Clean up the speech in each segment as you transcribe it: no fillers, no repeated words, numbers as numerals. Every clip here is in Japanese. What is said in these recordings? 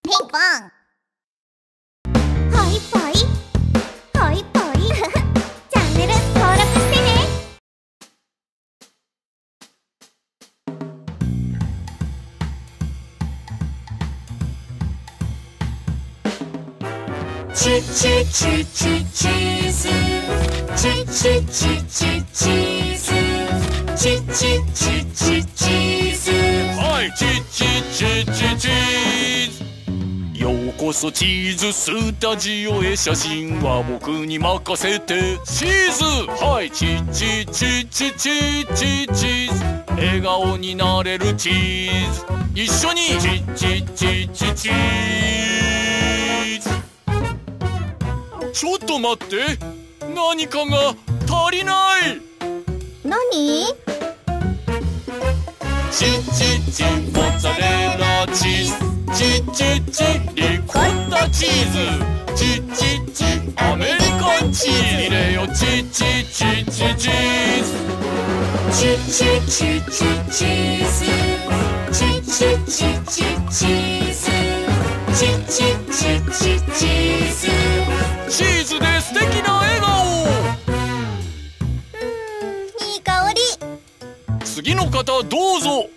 ピンポン。はいぽいはいぽいチャンネル登録してね。 チチチチチーズチチチチチーズチチチチチーズはいチチチチチーズ。ようこそチーズスタジオへ。写真は僕に任せて。チーズはいチチチチチチチーズ。笑顔になれるチーズ。一緒にチチチチチーズ。ちょっと待って、何かが足りない。 何？ チチチモッツァレラチーズ。チチチリコッタチーズ。チチチアメリカンチーズ。入れよチチチチチーズ。 チチチチチーズチチチチチーズチチチチチーズ。 チーズで素敵な笑顔。 いい香り。 次の方どうぞ。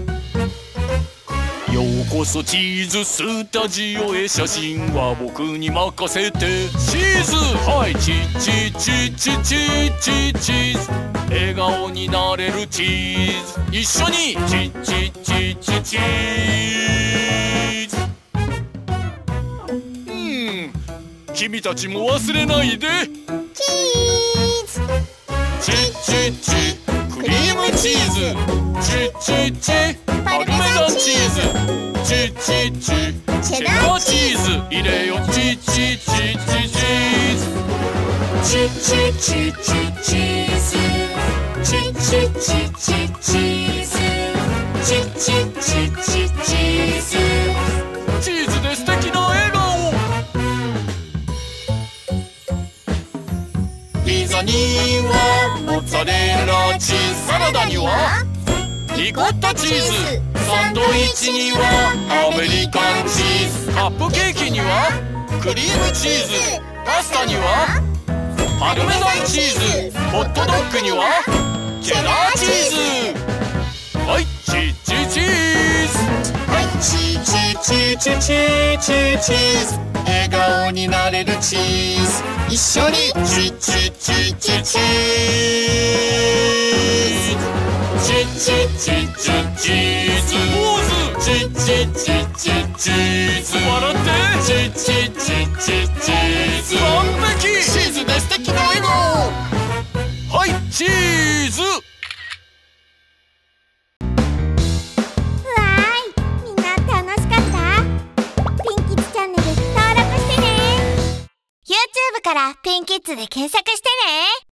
ようこそチーズスタジオへ。写真は僕に任せて。チーズはいチチチチチチチーズ。笑顔になれるチーズ。一緒にチチチチチーズ。君たちも忘れないで。 チーズチチチクリームチーズ。チチチパルメザンチーズ。チチチチェダーチーズ。入れよチチチチチーズ。 チチチチチーズチチチチチーズチチチチチーズ。 チーズで素敵な笑顔。ピザにはモッツァレラチーズ。サラダにはリコッタチーズ。サンドイッチにはアメリカンチーズ。カップケーキにはクリームチーズ。パスタにはパルメザンチーズ。ホットドッグにはチェダーチーズ。はいチチチーズ。 はいチチチチチチチーズ。笑顔になれるチーズ。一緒にチチチチチーズ。 チチチチチーズ。ポーズ。チチチチチーズ。笑って。チチチチチーズ。完璧。 チーズで素敵な笑顔。 はいチーズ。 わーい、みんな楽しかった？ピンキッズチャンネル登録してね。 YouTube からピンキッズで検索してね。